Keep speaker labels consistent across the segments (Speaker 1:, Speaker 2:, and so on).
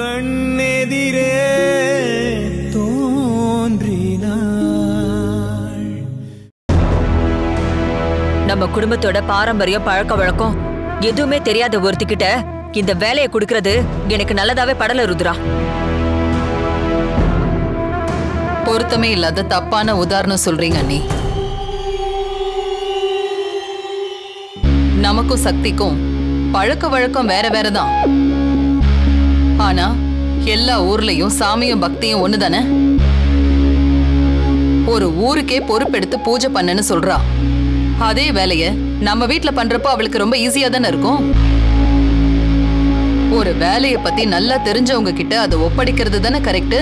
Speaker 1: கண்ணெதிரே தோன்றினாள்.
Speaker 2: நம்ம குடும்பத்தோட பாரம்பரிய பழக்க வழக்கம் எதுவுமே தெரியாத ஒருத்திக்கிட்ட இந்த வேலையை கொடுக்கறது எனக்கு நல்லதாவே படல ருத்ரா.
Speaker 3: பொருத்தமே இல்லாத தப்பான உதாரணம் சொல்றீங்க அண்ணி. நமக்கும் சக்திக்கும் பழக்க வழக்கம் வேற வேறதான். ஆனா எல்லா ஊர்லயும் சாமியும் பக்தியும் ஒண்ணுதானே. ஒரு ஊருக்கே பொறுப்பெடுத்து பூஜை பண்ணன்னு சொல்றா. அதே வேலைய நம்ம வீட்டுல பண்றப்போ அவளுக்கு ரொம்ப ஈஸியா தானே இருக்கும். ஒரு வேலைய பத்தி நல்லா தெரிஞ்சவங்க கிட்ட அதை ஒப்படைக்கிறது தானே கரெக்ட்.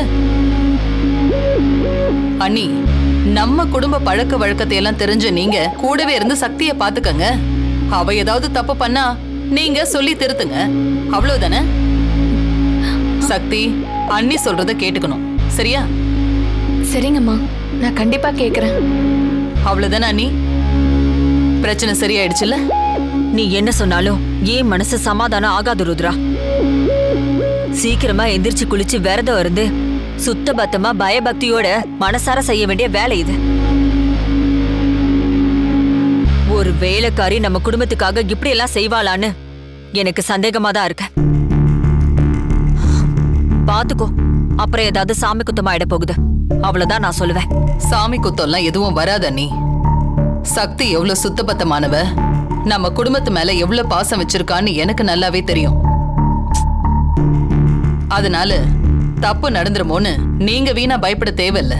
Speaker 3: அண்ணி, நம்ம குடும்ப பழக்க வழக்கத்தை எல்லாம் தெரிஞ்ச நீங்க கூடவே இருந்து சக்தியை பாத்துக்கங்க. அவ ஏதாவது தப்பு பண்ணா நீங்க சொல்லி திருத்துங்க, அவ்வளவுதானே. சக்தி, அண்ணி சொல்றத கேட்டுக்கணும், சரியா?
Speaker 4: சரிங்கம்மா, நான் கண்டிப்பா கேக்குறேன்.
Speaker 3: அவ்வளவுதானே அண்ணி? பிரச்சனை சரியாயிடுச்சுல்ல?
Speaker 2: நீ என்ன சொன்னாலும் ஏன் மனசு சமாதானம் ஆகாது ருத்ரா. சீக்கிரமா எந்திரிச்சு குளிச்சு விரதம் இருந்து சுத்த பத்தமா பயபக்தியோட மனசார செய்ய வேண்டிய வேலை இது. ஒரு வேலைக்காரி நம்ம குடும்பத்துக்காக இப்படி எல்லாம் செய்வாளான்னு எனக்கு சந்தேகமா தான் இருக்கு. பாத்துக்கோ, அப்புறம் ஏதாவது சாமி குத்தமா ஆயிட போகுது, அவ்வளவுதான் நான் சொல்லுவேன்.
Speaker 3: சாமி குத்தம்லாம் எதுவும் வராது அண்ணி. சக்தி எவ்வளவு சுத்தபத்தமானவ, நம்ம குடும்பத்து மேல எவ்வளவு பாசம் வச்சிருக்கான்னு எனக்கு நல்லாவே தெரியும். அதனால தப்பு நடந்துருமோன்னு நீங்க வீணா பயப்பட தேவையில்ல.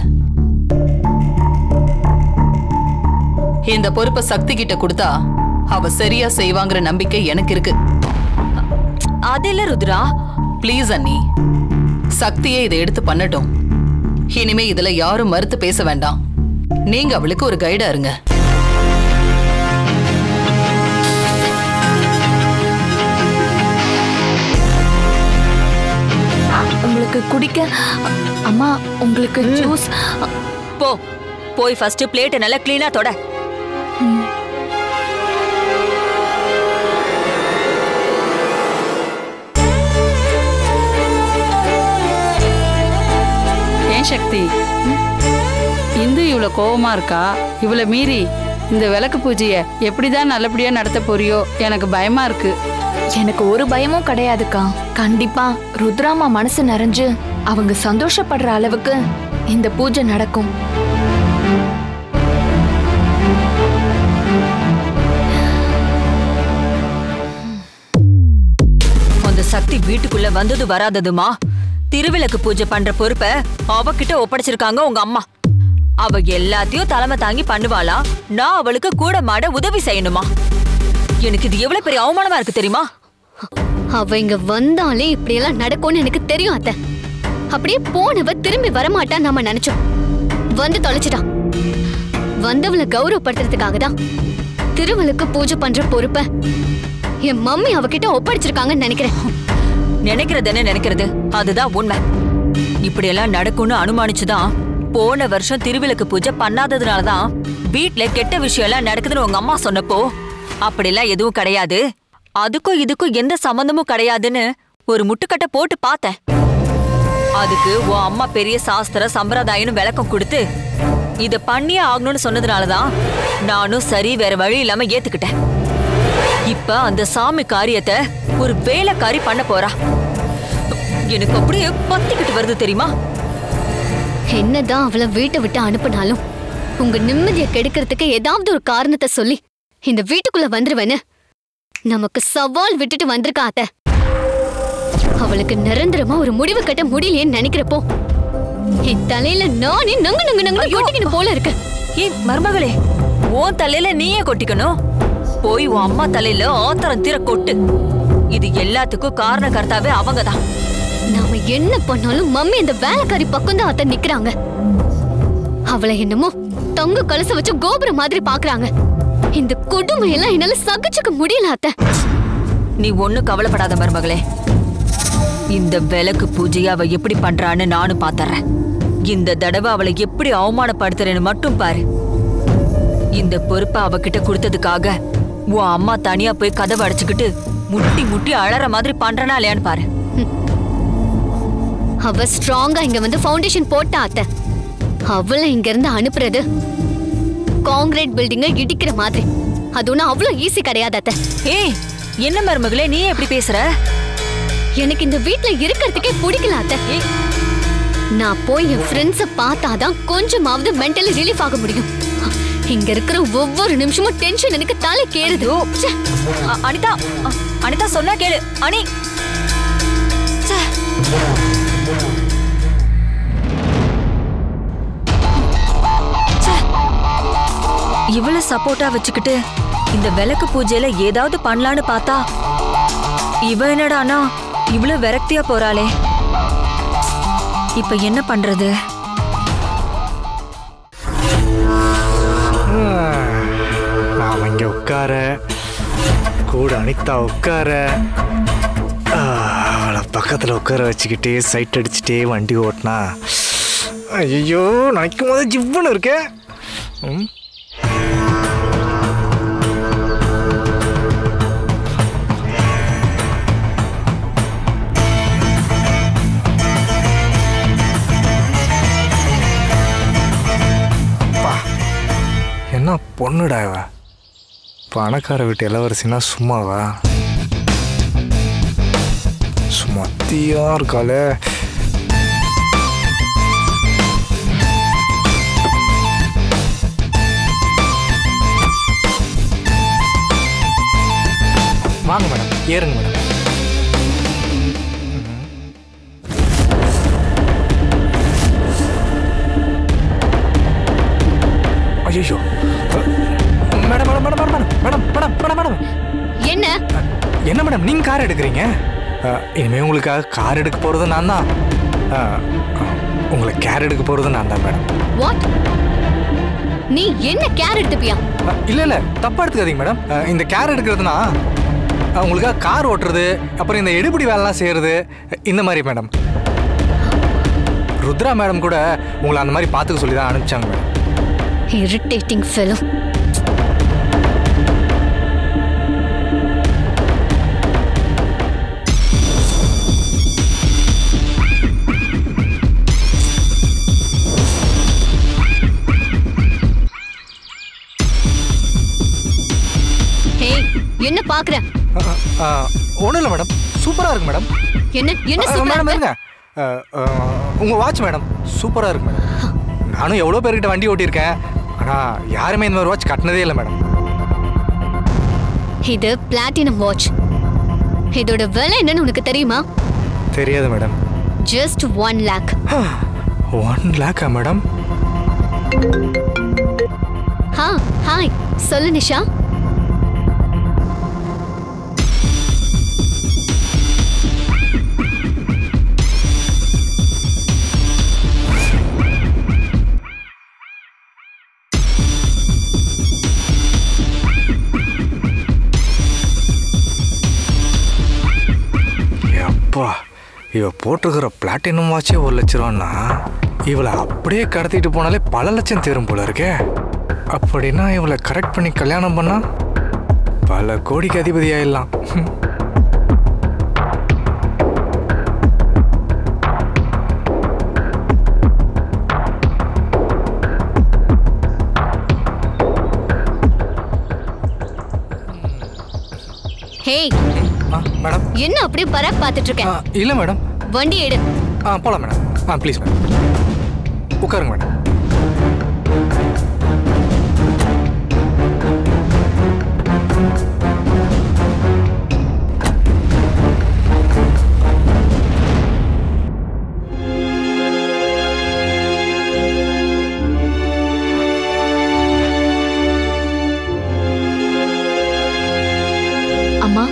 Speaker 3: இந்த பொறுப்பை சக்தி கிட்ட கொடுத்தா அவ சரியா செய்வாங்கிற நம்பிக்கை எனக்கு இருக்கு.
Speaker 2: அது இல்ல ருத்ரா.
Speaker 3: பிளீஸ் அண்ணி, சக்தியே இதை எடுத்து பண்ணட்டும். இனிமே இதுல யாரும் மறுத்து பேச வேண்டாம். நீங்க அவளுக்கு ஒரு கைடா இருங்க.
Speaker 4: உங்களுக்கு குடிக்க அம்மா, உங்களுக்கு ஜூஸ்.
Speaker 2: போ, போய் ஃபர்ஸ்ட் பிளேட்டை நல்லா கிளீனா தொட.
Speaker 5: ஏன் சக்தி, இந்து இவ்வளவு கோவமா இருக்கா? இவ்வளவு மீறி இந்த விளக்கு பூஜையை எப்படிதான் நல்லபடியா நடத்த போறியோ எனக்கு பயமா இருக்கு.
Speaker 4: எனக்கு ஒரு பயமும் கிடையாதுக்கா. கண்டிப்பா ருத்ராமா மனசு நிறைஞ்சு அவங்க சந்தோஷப்படுற அளவுக்கு இந்த பூஜை நடக்கும்.
Speaker 2: அந்த சக்தி வீட்டுக்குள்ள வந்தது வராததுமா திருவிளக்கு பூஜை பண்ற பொறுப்பை அவகிட்ட ஒப்படைச்சிருக்காங்க உங்க அம்மா. அவ எல்லாத்தையும் தலைமை தாங்கி பண்ணுவாளா, நான் அவளுக்கு கூட மாட உதவி செய்யணுமா? எனக்கு இது எவ்வளவு பெரிய அவமானமா இருக்கு தெரியுமா?
Speaker 6: அவ இங்க வந்தாலே இப்படி எல்லாம் நடக்கும்னு எனக்கு தெரியும் அத்தை. அப்படியே போனவ திரும்பி வரமாட்டா நாம நினைச்சோம். வந்து தொலைச்சிட்டான். வந்தவளை கௌரவப்படுத்துறதுக்காக தான் திருவிளக்கு பூஜை பண்ற பொறுப்பை என் மம்மி அவகிட்ட ஒப்படைச்சிருக்காங்கன்னு நினைக்கிறேன்.
Speaker 2: நினைக்கிறது என்ன நினைக்கிறது, அதுதான் உண்மை. இப்படி எல்லாம் நடக்கும்னு அனுமானிச்சுதான் போன வருஷம் திருவிளக்கு பூஜை பண்ணாததுனாலதான் வீட்டுல கெட்ட விஷயம் எல்லாம் நடக்குதுன்னு உங்க அம்மா சொன்னப்போ அப்படிலாம் எதுவும் கிடையாது, அதுக்கும் இதுக்கும் எந்த சம்பந்தமும் கிடையாதுன்னு ஒரு முட்டுக்கட்டை போட்டு பார்த்தேன். அதுக்கு உன் அம்மா பெரிய சாஸ்திர சம்பிரதாயம்னு விளக்கம் கொடுத்து இத பண்ணியே ஆகணும்னு சொன்னதுனாலதான் நானும் சரி வேற வழி இல்லாம ஏத்துக்கிட்டேன். இப்ப அந்த சாமி காரியத்தை ஒரு வேலைக்காரி பண்ண போறா. எனக்கு அப்படியே பத்திக்கிட்டு வருது தெரியுமா?
Speaker 6: என்னதான் அவளை வீட்டை விட்டு அனுப்பினாலும் உங்க நிம்மதியை கெடுக்கிறதுக்கு ஏதாவது ஒரு காரணத்தை சொல்லி இந்த வீட்டுக்குள்ள வந்துருவேன்னு நமக்கு சவால் விட்டுட்டு வந்திருக்கா அத்தை. அவளுக்கு நிரந்தரமா ஒரு முடிவு கட்ட முடியலையேன்னு நினைக்கிறப்போ என் தலையில நானே நங்கு நங்கு நங்கு கொட்டிக்கணும் போல இருக்கு.
Speaker 2: ஏய் மருமகளே, உன் தலையில நீயே கொட்டிக்கணும். போய் உன் அம்மா தலையில ஆத்திரம் தீர கொட்டு. இது எல்லாத்துக்கும் காரணகர்த்தாவே அவங்கதான்.
Speaker 6: நாம என்ன பண்ணாலும் மம்மி இந்த வேலைக்காரி பக்கம் தான் அத்தை நிக்கிறாங்க. அவளை என்னமோ தங்க கலச வச்சு கோபுரம் மாதிரி பாக்குறாங்க. இந்த கொடுமை எல்லாம் என்னால சகிச்சுக்க முடியல அத்தை.
Speaker 2: நீ ஒண்ணு கவலைப்படாத மருமகளே. இந்த விளக்கு பூஜையை அவ எப்படி பண்றான்னு நானும் பாத்துறேன். இந்த தடவை அவளை எப்படி அவமானப்படுத்துறேன்னு மட்டும் பாரு. இந்த பொறுப்பை அவகிட்ட கொடுத்ததுக்காக உன் அம்மா தனியா போய் கதவை அடைச்சுக்கிட்டு முட்டி முட்டி அழற மாதிரி பண்றனா இல்லையான்னு பாரு.
Speaker 6: அவ ஸ்ட்ராங்கா இங்க வந்து ஃபவுண்டேஷன் போட்டா அத்தை. அவளை இங்க இருந்து அனுப்புறது கான்கிரீட் பில்டிங்க இடிக்கிற மாதிரி. அது ஒன்னும் அவ்வளவு ஈஸி கிடையாது அத்தை.
Speaker 2: ஏய், என்ன மருமகளே நீ எப்படி பேசுற?
Speaker 6: எனக்கு இந்த வீட்ல இருக்கிறதுக்கே பிடிக்கல அத்தை. நான் போய் என் ஃப்ரெண்ட்ஸ பார்த்தாதான் கொஞ்சமாவது மென்டலி ரிலீஃப் ஆக முடியும். இங்க இருக்கிற ஒவ்வொரு நிமிஷமும் டென்ஷன் எனக்கு தலை கேறுது.
Speaker 2: அனிதா, அனிதா சொன்னா கேளு. அனி, இவ்வளவு சப்போர்ட்டா வச்சுக்கிட்டு இந்த விளக்கு பூஜையில ஏதாவது பண்ணலான்னு பார்த்தா இவ என்னடானா இவ்வளவு விரக்தியா போறாளே. இப்ப என்ன பண்றது?
Speaker 1: நாம இங்க உட்கார கூட அனிதா உட்கார அவளை பக்கத்துல உட்கார வச்சுக்கிட்டே சைட் அடிச்சுட்டே வண்டி ஓட்டினா ஐயோ நினைக்கும் போது ஜிவ்வுன்னு இருக்கே. என்ன பொண்ணுடா இவ, பணக்கார வீட்டு இளவரசினா சும்மாவா? சுமத்தியா இருக்காளே. வாங்க மேடம், ஏறுங்க மேடம். ஐயோ madam madam madam madam madam madam madam madam
Speaker 6: என்ன
Speaker 1: என்ன மேடம் நீங்க கார் எடுக்கிறீங்க? இனிமே உங்களுக்காக கார் எடுக்க போறது நான் தான். உங்களை கேர் எடுக்க போறது நான் தான் மேடம்.
Speaker 6: வாட்? நீ என்ன கேர் எடுத்துப்பியா?
Speaker 1: இல்ல இல்ல தப்பா எடுத்துக்காதீங்க மேடம். இந்த கேர் எடுக்கிறதுனா உங்களுக்காக கார் ஓட்டுறது, அப்புறம் இந்த எடுபடி வேலைலாம் செய்யறது, இந்த மாதிரி மேடம். ருத்ரா மேடம் கூட உங்களை அந்த மாதிரி பார்த்துக்க சொல்லி தான் அனுப்பிச்சாங்க மேடம்.
Speaker 6: Irritating fellow. Hey, என்ன பாக்குற?
Speaker 1: ஒண்ணும் இல்ல மேடம், சூப்பரா இருக்கு மேடம்.
Speaker 6: என்ன என்ன சூப்பரா
Speaker 1: மேடம் இருங்க. உங்க வாட்ச் மேடம் சூப்பரா இருக்கு மேடம். நானும் எவ்வளோ பேர்கிட்ட வண்டி ஓட்டியிருக்கேன், ஆனால் யாருமே இந்த மாதிரி வாட்ச் கட்டினதே இல்லை மேடம்.
Speaker 6: இது பிளாட்டினம் வாட்ச். இதோட விலை என்னன்னு உனக்கு தெரியுமா?
Speaker 1: தெரியாது madam.
Speaker 6: Just 1 lakh.
Speaker 1: 1 lakh madam?
Speaker 6: Hi, சொல்லு நிஷா.
Speaker 1: இவ போட்டிருக்கிற பிளாட்டினம் வாட்சே 1 லட்ச ரூபான்னா இவளை அப்படியே கடத்திட்டு போனாலே பல லட்சம் தேரும் போல இருக்கே. அப்படின்னா இவளை கரெக்ட் பண்ணி கல்யாணம் பண்ணா பல கோடிக்கு அதிபதி ஆயிடலாம்.
Speaker 6: ஹேய்
Speaker 1: மேடம்,
Speaker 6: என்ன அப்படியே பராக் பார்த்துட்டு இருக்க?
Speaker 1: இல்ல மேடம்.
Speaker 6: வண்டி எடு.
Speaker 1: போலாம் மேடம். ப்ளீஸ் மேடம், உட்காருங்க மேடம்.
Speaker 4: அம்மா,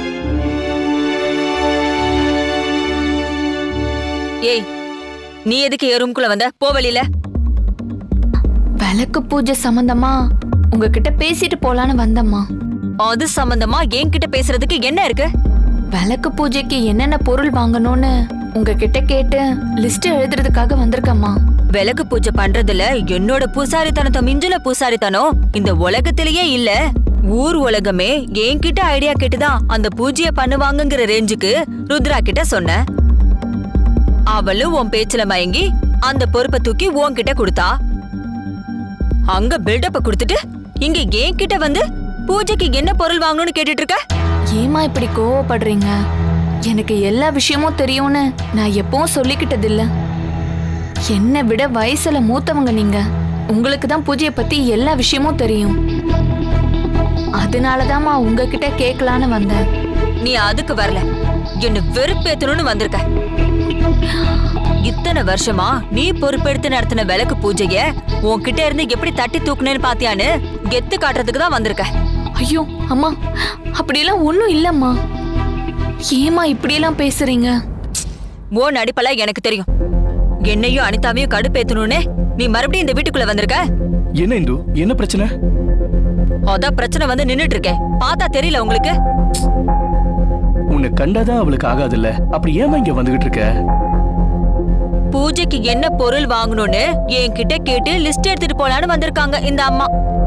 Speaker 2: ஏய், நீ எதுக்கு என் ரூம்குள்ள வந்த? போ வெளியில.
Speaker 4: விளக்கு பூஜை சம்பந்தமா உங்ககிட்ட பேசிட்டு போலான்னு வந்தம்மா.
Speaker 2: அது சம்பந்தமா என்கிட்ட பேசுறதுக்கு என்ன இருக்கு?
Speaker 4: விளக்கு பூஜைக்கு என்னென்ன பொருள் வாங்கணும்னு உங்ககிட்ட கேட்டு லிஸ்ட் எழுதுறதுக்காக வந்திருக்கம்மா.
Speaker 2: விளக்கு பூஜை பண்றதுல என்னோட பூசாரித்தனத்தை மிஞ்சின பூசாரித்தனம் இந்த உலகத்திலேயே இல்ல. ஊர் உலகமே என்கிட்ட ஐடியா கேட்டுதான் அந்த பூஜைய பண்ணுவாங்கங்கிற ரேஞ்சுக்கு ருத்ரா கிட்ட சொன்ன. அவளும் உன் பேச்சுல மயங்கி அந்த பொறுப்பை தூக்கி உன்கிட்ட கொடுத்தா. அங்க பில்டப்ப கொடுத்துட்டு இங்க என் கிட்ட வந்து பூஜைக்கு என்ன பொருள் வாங்கணும்னு கேட்டுட்டு இருக்க.
Speaker 4: ஏமா இப்படி கோவப்படுறீங்க? எனக்கு எல்லா விஷயமும் தெரியும்னு நான் எப்பவும் சொல்லிக்கிட்டது இல்ல. என்னை விட வயசுல மூத்தவங்க நீங்க. உங்களுக்கு தான் பூஜையை பத்தி எல்லா விஷயமும் தெரியும். அதனாலதாம்மா உங்ககிட்ட கேட்கலான்னு வந்தேன்.
Speaker 2: நீ அதுக்கு வரல, என்ன வெறுப்பேத்தணும்னு வந்திருக்க. இத்தனை வருஷமா நீ பொறுப்பெடுத்து நடத்தின விளக்கு பூஜைய உன்கிட்ட இருந்து எப்படி தட்டி தூக்குனேன்னு பாத்தியான்னு கெத்து காட்டுறதுக்கு தான் வந்திருக்க.
Speaker 4: ஐயோ அம்மா, அப்படியெல்லாம் ஒண்ணும் இல்லம்மா. ஏமா இப்படியெல்லாம் பேசுறீங்க?
Speaker 2: ஓ நடிப்பல எனக்கு தெரியும். என்னையும் அனிதாவையும் கடுப்பேத்தணும்னு நீ மறுபடியும் இந்த வீட்டுக்குள்ள வந்திருக்க.
Speaker 7: என்ன இந்து, என்ன பிரச்சனை?
Speaker 2: அதான் பிரச்சனை வந்து நின்னுட்டு இருக்கேன். பார்த்தா தெரியல உங்களுக்கு?
Speaker 7: உன்னை கண்டாதான் அவளுக்கு ஆகாதுல்ல, அப்படி ஏமா இங்க வந்துகிட்டு இருக்க?
Speaker 2: பூஜைக்கு என்ன பொருள் வாங்கணும்னு என்கிட்ட கேட்டு லிஸ்ட் எடுத்துட்டு போலான்னு வந்திருக்காங்க இந்த அம்மா.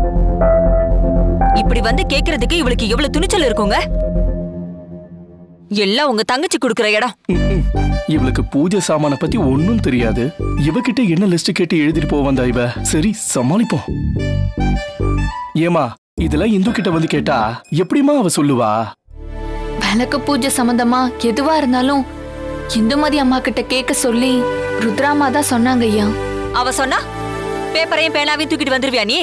Speaker 2: இப்படி வந்து கேக்குறதுக்கு இவளுக்கு எவ்வளவு துணிச்சல் இருக்குங்க? எல்லாம் உங்க தங்கச்சி குடுக்குற இடம்.
Speaker 7: இவளுக்கு பூஜை சாமான பத்தி ஒன்னும் தெரியாது. இவகிட்ட என்ன லிஸ்ட் கேட்டு எழுதிட்டு போக வந்தா இவ? சரி, சமாளிப்போம். ஏமா, இதெல்லாம் இந்து கிட்ட வந்து கேட்டா எப்படிமா அவ சொல்லுவா?
Speaker 4: விளக்கு பூஜை சம்பந்தமா எதுவா இருந்தாலும் இந்துமதி அம்மா கிட்ட கேட்க சொல்லி ருத்ராமா தான் சொன்னாங்க ஐயா.
Speaker 2: அவ சொன்னா பேப்பரையும் பேனாவையும் தூக்கிட்டு வந்துருவியா நீ?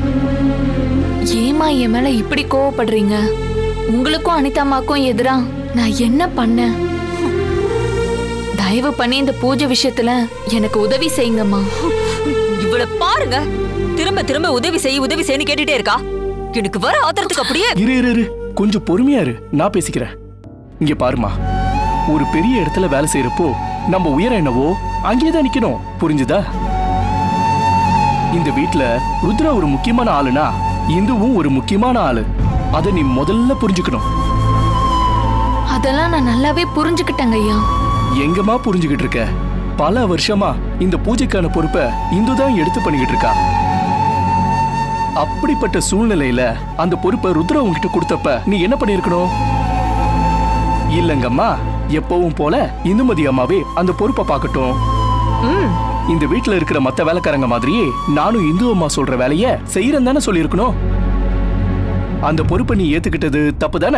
Speaker 4: ஏமா என் மேல இப்படி கோவப்படுறீங்க? உங்களுக்கும் அனிதாமாக்கும் எதிரா நான் என்ன பண்ணேன்? தயவு பண்ணி இந்த பூஜை விஷயத்துல எனக்கு உதவி செய்யுங்கம்மா.
Speaker 2: இவளை பாருங்க, திரும்ப திரும்ப உதவி செய்யு கேட்டுட்டே இருக்கா. எனக்கு வர ஆத்திரத்துக்கு அப்படியே.
Speaker 7: இரு, கொஞ்சம் பொறுமையா இரு, நான் பேசிக்கிறேன். இங்க பாருமா, ஒரு பெரிய இடத்துல வேலை செய்யறப்போ நம்ம உயரம் என்னவோ அங்கேதான் நிக்கணும், புரிஞ்சுதா? இந்த வீட்டுல ருத்ரா ஒரு முக்கியமான ஆளுனா இந்துவும் ஒரு முக்கியமான ஆளு. அத நீ முதல்ல புரிஞ்சுக்கணும்.
Speaker 4: அதெல்லாம் நான் நல்லாவே புரிஞ்சுக்கிட்டேங்க ஐயா.
Speaker 7: எங்கம்மா புரிஞ்சுக்கிட்டு இருக்க? பல வருஷமா இந்த பூஜைக்கான பொறுப்பை இந்துதான் எடுத்து பண்ணிக்கிட்டு இருக்கா. அப்படிப்பட்ட சூழ்நிலையில அந்த பொறுப்பை ருத்ரா உங்ககிட்ட கொடுத்தப்ப நீ என்ன பண்ணிருக்கணும்? இல்லங்கம்மா, எப்பவும் போல இந்துமதி அம்மாவே அந்த பொறுப்பை பார்க்கட்டும். இந்த வீட்டுல இருக்கிற மத்த வேலைக்காரங்க மாதிரியே நானும் இந்து அம்மா சொல்ற வேலைய செய்யறேன் தானே சொல்லிருக்கணும். அந்த பொறுப்பை நீ ஏத்துக்கிட்டது தப்பு தானே?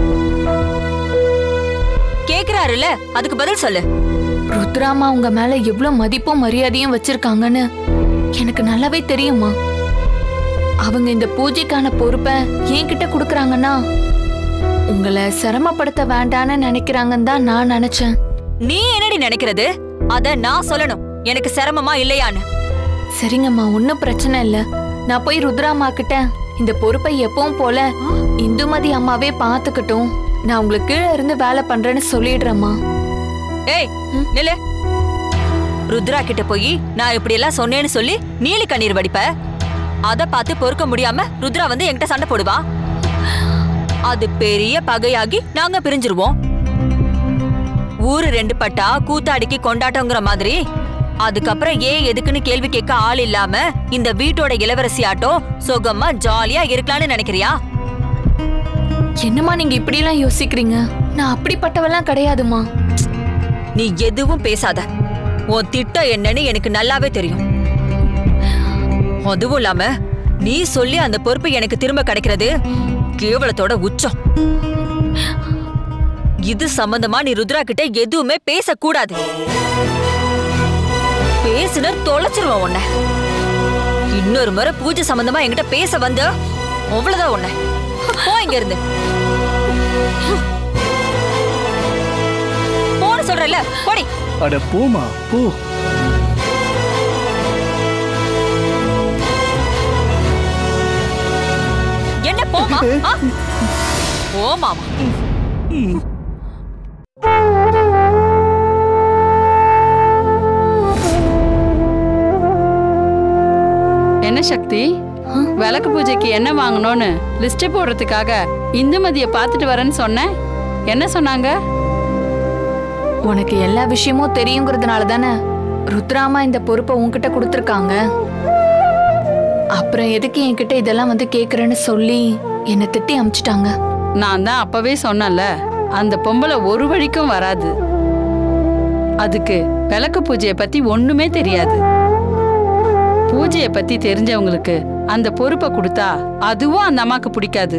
Speaker 2: கேக்குறாருல, அதுக்கு பதில் சொல்லு.
Speaker 4: ருத்ராமா உங்க மேல எவ்வளவு மதிப்பும் மரியாதையும் வச்சிருக்காங்கன்னு எனக்கு நல்லாவே தெரியுமா. அவங்க இந்த பூஜைக்கான பொறுப்பை என்கிட்ட கொடுக்கறாங்கன்னா உங்களை சிரமப்படுத்த வேண்டான்னு நினைக்கிறாங்கன்னு தான் நான் நினைச்சேன்.
Speaker 2: நீ என்னடி நினைக்கிறது? அத நான் சொல்லணும், எனக்கு சிரமமா இல்லையான்னு.
Speaker 4: சரிங்கம்மா, ஒன்னும் பிரச்சனை இல்ல. நான் போய் ருத்ராமா கிட்ட இந்த பொறுப்பை எப்பவும் போல இந்துமதி அம்மாவே பாத்துக்கட்டும், நான் உங்களுக்கு கீழே இருந்து வேலை பண்றேன்னு சொல்லிடுறேம்மா.
Speaker 2: ஏய் நில்லு. ருத்ரா கிட்ட போய் நான் இப்படி எல்லாம் சொன்னேன்னு சொல்லி நீலி கண்ணீர் வடிப்ப. அத பார்த்து பொறுக்க முடியாம ருத்ரா வந்து என்கிட்ட சண்டை போடுவா. அது பெரிய பகையாகி நாங்க பிரிஞ்சிருவோம். ஊரு ரெண்டு பட்டா கூத்தாடிக்கு கொண்டாட்டங்கிற மாதிரி. அதுக்கப்புறம் ஏன் எதுக்குன்னு கேள்வி கேட்க ஆள் இல்லாம இந்த வீட்டோட இளவரசி ஆட்டம் சுகமா ஜாலியா இருக்கலாம்னு நினைக்கிறியா?
Speaker 4: என்னம்மா நீங்க இப்படி எல்லாம் யோசிக்கிறீங்க? நான் அப்படிப்பட்டவெல்லாம் கிடையாதுமா.
Speaker 2: நீ எதுவும் பேசாத. உன் திட்டம் என்னன்னு எனக்கு நல்லாவே தெரியும். அதுவும் இல்லாம நீ சொல்லி அந்த பொறுப்பு எனக்கு திரும்ப கிடைக்கிறது கேவலத்தோட உச்சம். இது சம்பந்தமா நீ ருத்ரா கிட்ட எதுவுமே பேசக்கூடாது. பேசுன தொலைச்சிருவான் உன்னை. இன்னொரு முறை பூஜை சம்பந்தமா என்கிட்ட பேச வந்து அவ்வளவுதான் உன்னை. போ இங்க இருந்து. போன்னு சொல்றல, போடி.
Speaker 7: அட போமா, போ.
Speaker 2: என்ன போமா? ஓ மாமா.
Speaker 5: என்ன சக்தி, விளக்கு பூஜைக்கு என்ன வாங்கணும்னு லிஸ்ட் போடுறதுக்காக இந்துமதியை பார்த்துட்டு வரேன்னு சொன்னேன். என்ன சொன்னாங்க?
Speaker 4: உனக்கு எல்லா விஷயமும் தெரியுங்கிறதுனால தானே ருத்ராமா இந்த பொறுப்பை உன்கிட்ட கொடுத்துருக்காங்க. அப்புறம் எதுக்கு என்கிட்ட இதெல்லாம் வந்து கேக்குறேன்னு சொல்லி என்னை திட்டி அமிச்சிட்டாங்க.
Speaker 5: நான் தான் அப்பவே சொன்னல, அந்த பொம்பளை ஒரு வழிக்கும் வராது. அதுக்கு விளக்கு பூஜையை பத்தி ஒண்ணுமே தெரியாது. பூஜையை பத்தி தெரிஞ்சவங்களுக்கு அந்த பொறுப்பை கொடுத்தா அதுவும் அந்த அம்மாக்கு பிடிக்காது.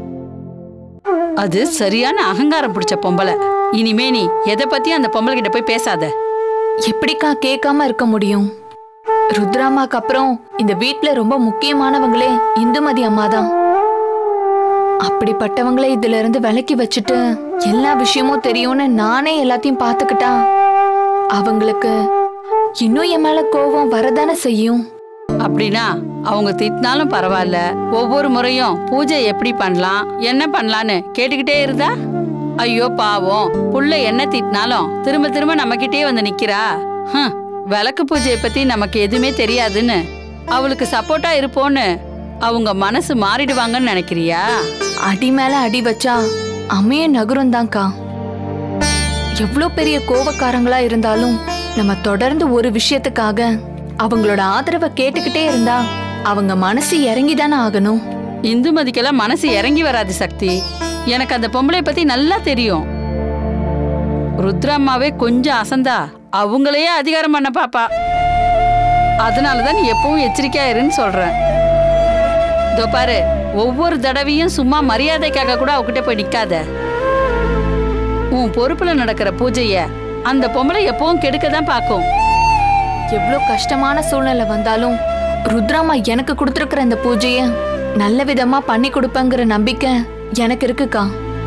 Speaker 5: அது சரியான அகங்காரம் பிடிச்ச பொம்பளை. இனிமே நீ எதை பத்தி அந்த பொம்பளை கிட்ட போய் பேசாத.
Speaker 4: எப்படிக்கா கேட்காம இருக்க முடியும்? ருத்ராமாக்கு அப்புறம் இந்த வீட்ல ரொம்ப முக்கியமானவங்களே இந்துமதி அம்மா தான். அப்படிப்பட்டவங்களே இதுல இருந்து விலக்கி வச்சுட்டு எல்லா விஷயமும் தெரியும்னு நானே எல்லாத்தையும் பாத்துக்கிட்டா அவங்களுக்கு இன்னும் என் மேல கோபம் வரதானே செய்யும்.
Speaker 5: அப்படின்னா அவங்க திட்டினாலும் பரவாயில்ல, ஒவ்வொரு முறையும் பூஜை எப்படி பண்ணலாம் என்ன பண்ணலான்னு கேட்டுக்கிட்டே இருந்தா? ஐயோ பாவம், புள்ள என்ன திட்டினாலும் திரும்ப திரும்ப நம்ம கிட்டே வந்து நிக்கிறா. விளக்கு பூஜையை பத்தி நமக்கு எதுவுமே தெரியாதுன்னு அவளுக்கு சப்போர்ட்டா இருப்போன்னு அவங்க மனசு மாறிடுவாங்கன்னு நினைக்கிறியா?
Speaker 4: அடி மேல அடி வச்சா அம்மைய நகரும் தான்க்கா. எவ்வளோ பெரிய கோபக்காரங்களா இருந்தாலும் நம்ம தொடர்ந்து ஒரு விஷயத்துக்காக அவங்களோட ஆதரவை கேட்டுக்கிட்டே இருந்தா அவங்க மனசு இறங்கிதானே ஆகணும்.
Speaker 5: இந்துமதிக்கெல்லாம் மனசு இறங்கி வராது சக்தி. எனக்கு அந்த பொம்பளை பத்தி நல்லா தெரியும். ருத்ராமாவே கொஞ்சம் அசந்தா அவங்களையே அதிகாரம் பண்ண பாப்பா. அதனாலதான் நீ எப்பவும் எச்சரிக்கையா இருன்னு சொல்றேன். இதோ பாரு, ஒவ்வொரு தடவையும் சும்மா மரியாதைக்காக கூட அவகிட்ட போய் நிக்காத. உன் பொறுப்புல நடக்கிற பூஜைய அந்த பொம்பளை எப்பவும் கெடுக்கதான் பாக்கும்.
Speaker 4: எவ்வளோ கஷ்டமான சூழ்நிலை வந்தாலும் ருத்ராமா எனக்கு கொடுத்துருக்கிற இந்த பூஜைய நல்ல விதமா பண்ணி கொடுப்பேங்கிற நம்பிக்கை எனக்கு இருக்குக்கா.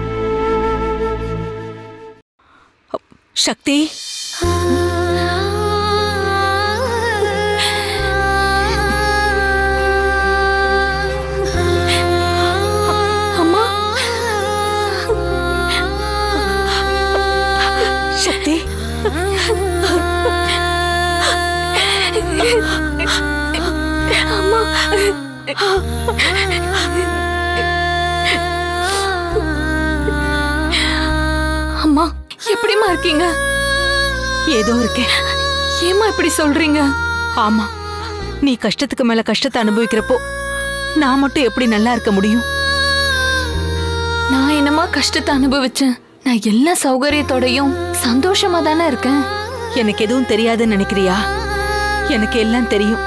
Speaker 2: சக்தி,
Speaker 4: அம்மா,
Speaker 2: சக்தி,
Speaker 4: அம்மா, அம்மா எப்படிமா இருக்கீங்க?
Speaker 2: ஏதோ இருக்கேன்.
Speaker 4: ஏமா இப்படி சொல்றீங்க?
Speaker 2: ஆமா, நீ கஷ்டத்துக்கு மேல கஷ்டத்தை அனுபவிக்கிறப்போ நான் மட்டும் எப்படி நல்லா இருக்க முடியும்?
Speaker 4: நான் என்னமா கஷ்டத்தை அனுபவிச்சேன்? நான் எல்லா சௌகரியத்தோடையும் சந்தோஷமா தானே இருக்கேன்.
Speaker 2: எனக்கு எதுவும் தெரியாதுன்னு நினைக்கிறியா? எனக்கு எல்லாம் தெரியும்.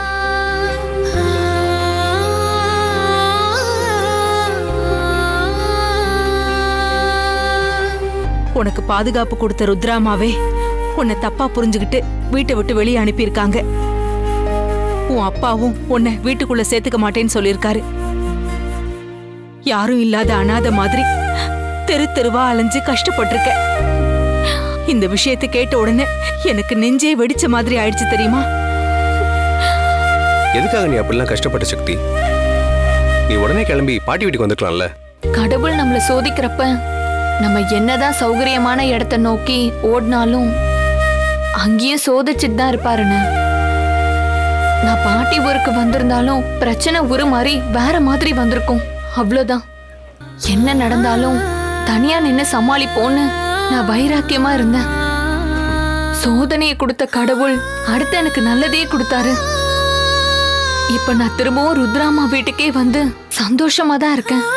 Speaker 2: உனக்கு பாதுகாப்பு கொடுத்த ருத்ராமாவே உன்னை தப்பா புரிஞ்சுக்கிட்டு வீட்டை விட்டு வெளியே அனுப்பியிருக்காங்க. உன் அப்பாவும் உன்னை வீட்டுக்குள்ள சேர்த்துக்க மாட்டேன்னு சொல்லியிருக்காரு. யாரும் இல்லாத அனாதை மாதிரி தெரு தெருவா அலைஞ்சு கஷ்டப்பட்டிருக்க. இந்த விஷயத்தை கேட்ட உடனே எனக்கு நெஞ்சே வெடிச்ச மாதிரி ஆயிடுச்சு தெரியுமா?
Speaker 8: எதுக்காக நீ அப்படிலாம் கஷ்டப்பட்ட சக்தி? நீ உடனே கிளம்பி பாட்டி வீட்டுக்கு வந்துக்கலாம்ல.
Speaker 4: கடவுள் நம்மள சோதிக்கிறப்ப நம்ம என்னதான் சௌகரியமான இடத்தை நோக்கி ஓடினாலும் அங்கேயும் சோதிச்சுட்டு தான் இருப்பாருன்னு. நான் பாட்டி ஊருக்கு வந்திருந்தாலும் பிரச்சனை உருமாறி வேற மாதிரி வந்திருக்கும். அவ்வளவுதான். என்ன நடந்தாலும் தனியா நின்னு சமாளிப்போன்னு நான் வைராக்கியமா இருந்தேன். சோதனையை கொடுத்த கடவுள் அடுத்து எனக்கு நல்லதே கொடுத்தாரு. இப்ப நான் திரும்பவும் ருத்ராமா வீட்டுக்கே வந்து சந்தோஷமா தான் இருக்கேன்.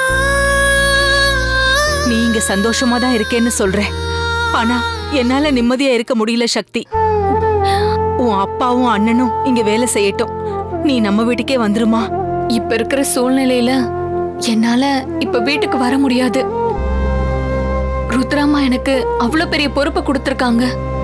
Speaker 2: நீ இங்க சந்தோஷமா தான் இருக்கேன்னு சொல்ற, ஆனா என்னால நிம்மதியா இருக்க முடியல சக்தி. உன் அப்பாவும் அண்ணனும் இங்க வேலை செய்யட்டும், நீ நம்ம வீட்டுக்கே வந்துருமா?
Speaker 4: இப்ப இருக்கிற சூழ்நிலையில என்னால இப்ப வீட்டுக்கு வர முடியாது. ருத்ராமா எனக்கு அவ்வளவு பெரிய பொறுப்பு கொடுத்திருக்காங்க.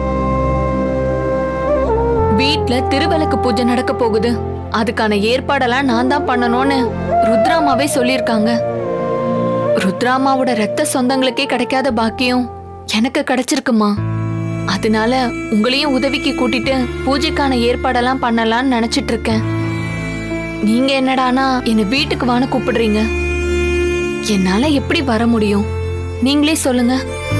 Speaker 4: வீட்ல திருவிளக்கு பூஜை நடக்க போகுது. அதுக்கான ஏற்பாடெல்லாம் நான் தான் பண்ணணும்னு ருத்ராமாவே சொல்லியிருக்காங்க. ருத்ராமாவோட ரத்த சொந்தங்களுக்கே கிடைக்காத பாக்கியம் எனக்கு கிடைச்சிருக்குமா. அதனால உங்களையும் உதவிக்கு கூட்டிட்டு பூஜைக்கான ஏற்பாடெல்லாம் பண்ணலாம்னு நினைச்சிட்டு இருக்கேன். நீங்க என்னடானா என்ன வீட்டுக்கு வான்னு கூப்பிடுறீங்க. என்னால எப்படி வர முடியும்? நீங்களே சொல்லுங்க.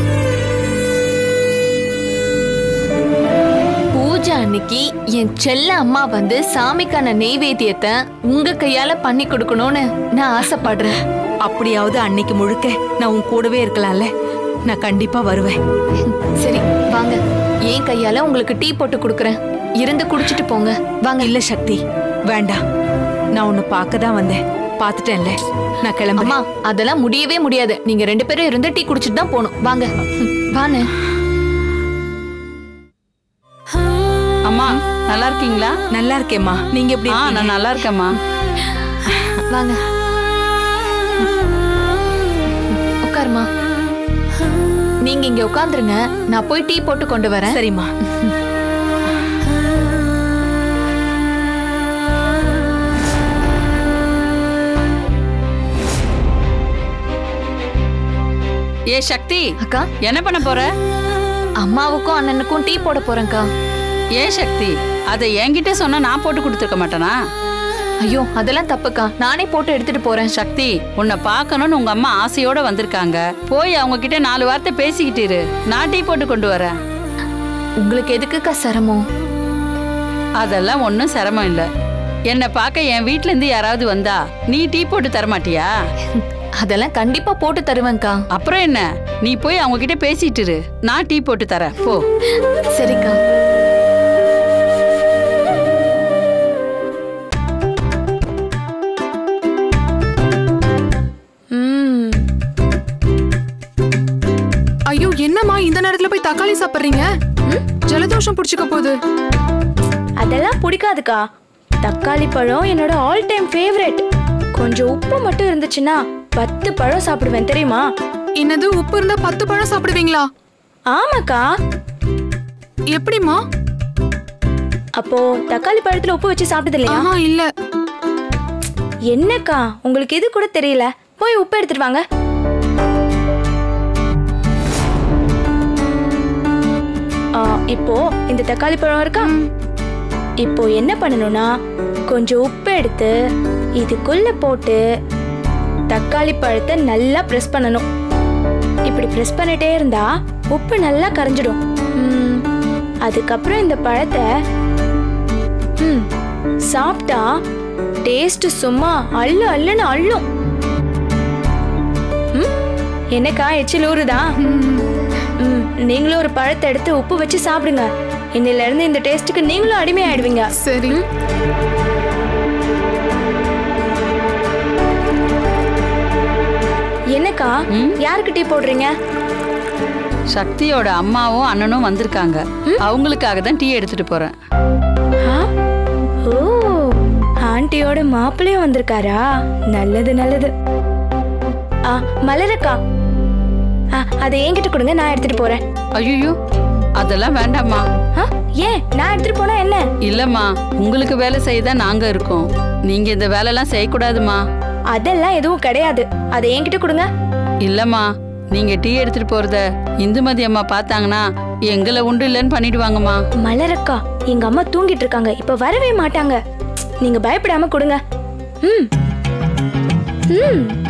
Speaker 4: பூஜை அன்னைக்கு என் செல்ல அம்மா வந்து சாமிக்கான நெய்வேத்தியத்தை உங்க கையால பண்ணி கொடுக்கணும்னு நான் ஆசைப்படுறேன்.
Speaker 2: அப்படியாவது அன்னைக்கு முழுக்க நான் உன் கூடவே இருக்கலாம்ல. நான் கண்டிப்பா வருவேன்.
Speaker 4: சரி வாங்க, என் கையால உங்களுக்கு டீ போட்டு கொடுக்கறேன். இருந்து குடிச்சிட்டு போங்க வாங்க.
Speaker 2: இல்ல சக்தி, வேண்டாம். நான் உன்னை பார்க்க தான் வந்தேன், பார்த்துட்டேன்ல, நான் கிளம்புறேன்.
Speaker 4: அம்மா அதெல்லாம் முடியவே முடியாது. நீங்க 2 பேரும் இருந்து டீ குடிச்சிட்டு தான் போகணும். வாங்க வாங்க.
Speaker 5: நல்லா இருக்கீங்களா?
Speaker 2: நல்லா இருக்கேம்மா. நீங்க எப்படி இருக்கீங்க?
Speaker 5: நான் நல்லா இருக்கேம்மா.
Speaker 4: வாங்க உட்காருமா. நீங்க இங்க உட்காந்துருங்க, நான் போய் டீ போட்டு கொண்டு வரேன்.
Speaker 2: சரிம்மா.
Speaker 5: ஏ சக்தி,
Speaker 4: அக்கா
Speaker 5: என்ன பண்ண போற?
Speaker 4: அம்மாவுக்கும் அண்ணனுக்கும் டீ போட போறேன்க்கா.
Speaker 5: ஏ சக்தி, அதை என்கிட்ட சொன்னா நான் போட்டு கொடுத்துருக்க மாட்டேனா?
Speaker 4: ஐயோ அதெல்லாம் தப்புக்கா, நானே போட்டு எடுத்துட்டு போறேன்.
Speaker 5: சக்தி, உன்னை பார்க்கணும்னு உங்க அம்மா ஆசையோட வந்திருக்காங்க. போய் அவங்க கிட்ட 4 வார்த்தை பேசிக்கிட்டு இரு. நான் டீ போட்டு கொண்டு வரேன்.
Speaker 4: உங்களுக்கு எதுக்குக்கா சிரமம்?
Speaker 5: அதெல்லாம் ஒன்றும் சிரமம் இல்லை. என்னை பார்க்க என் வீட்ல இருந்து யாராவது வந்தா நீ டீ போட்டு தரமாட்டியா?
Speaker 4: அதெல்லாம் கண்டிப்பா போட்டு தருவேன்க்கா.
Speaker 5: அப்புறம் என்ன, நீ போய் அவங்க கிட்ட பேசிட்டு இரு. நான் டீ போட்டு தரேன், போ.
Speaker 4: சரிக்கா.
Speaker 9: ஐயோ என்னம்மா இந்த நேரத்துல போய் தக்காளி சாப்பிடுறீங்க? ஜலதோஷம் புடிச்சுக்க போகுது.
Speaker 10: அதெல்லாம் பிடிக்காதுக்கா. தக்காளி பழம் என்னோட ஆல் டைம் ஃபேவரட். கொஞ்சம் உப்பு மட்டும் இருந்துச்சுன்னா 10 பழம் சாப்பிடுவேன் தெரியுமா?
Speaker 9: என்னது, உப்பு இருந்தா 10 பழம் சாப்பிடுவீங்களா?
Speaker 10: ஆமாக்கா.
Speaker 9: எப்படிமா?
Speaker 10: அப்போ தக்காளி பழத்துல உப்பு வச்சு சாப்பிட்டது இல்லையா?
Speaker 9: இல்ல.
Speaker 10: என்னக்கா உங்களுக்கு இது கூட தெரியல? போய் உப்பு எடுத்துட்டு வாங்க. இப்போ இந்த தக்காளி பழம் இருக்கா, இப்போ என்ன பண்ணணும்னா கொஞ்சம் உப்பு எடுத்து இதுக்குள்ள போட்டு தக்காளி பழத்தை நல்லா பிரஸ் பண்ணணும். இப்படி பிரஸ் பண்ணிட்டே இருந்தா உப்பு நல்லா கரைஞ்சிடும். அதுக்கப்புறம் இந்த பழத்தை சாப்பிட்டா டேஸ்ட் சும்மா அள்ளு அள்ளுன்னு அள்ளும். என்னக்கா எச்சில் ஊறுதா? நீங்களும் ஒரு பழத்தை எடுத்து உப்பு வச்சு சாப்பிடுங்க. இன்னில இருந்து இந்த டேஸ்டுக்கு நீங்களும் அடிமை ஆயிடுவீங்க.
Speaker 9: சரி.
Speaker 10: என்னக்கா யாருக்கு டீ போடுறீங்க?
Speaker 5: சக்தியோட அம்மாவும் அண்ணனும் வந்திருக்காங்க. அவங்களுக்காக தான் டீ எடுத்துட்டு போறேன்.
Speaker 10: ஓ, ஆண்டியோட மாப்பிள்ளையும் வந்திருக்காரா? நல்லது நல்லது. மலரக்கா, அதை என்கிட்ட கொடுங்க, நான் எடுத்துட்டு போறேன்.
Speaker 5: ஐயோ அதெல்லாம் வேண்டாம்மா.
Speaker 10: ஏன், நான் எடுத்துட்டு போனா என்ன?
Speaker 5: இல்லம்மா, உங்களுக்கு வேலை செய்யதான் நாங்க இருக்கோம். நீங்க இந்த வேலைலாம் செய்யக்கூடாதுமா.
Speaker 10: அதெல்லாம் எதுவும் கிடையாது, அதை என்கிட்ட கொடுங்க.
Speaker 5: இல்லம்மா, நீங்க டீ எடுத்துட்டு போறத இந்துமதி அம்மா பார்த்தாங்கன்னா எங்களை உண்டு இல்லைன்னு பண்ணிடுவாங்கம்மா.
Speaker 10: மலரக்கா, எங்க அம்மா தூங்கிட்டு இருக்காங்க, இப்ப வரவே மாட்டாங்க. நீங்க பயப்படாம கொடுங்க. ம் ம்